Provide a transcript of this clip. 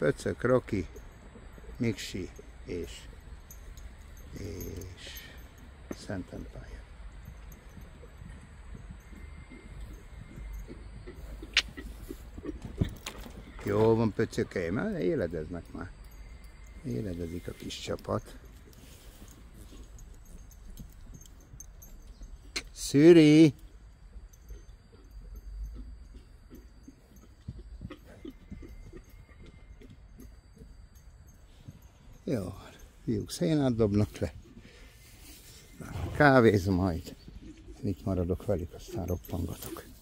Pöcök, Roki, Miksi és Szenten Pálya. Jó van, pöcökeim, mert éledeznek már. Éledezik a kis csapat. Szüri! Jó, fiúk szénát dobnak le. Kávézom majd. Itt maradok velük, aztán roppangatok.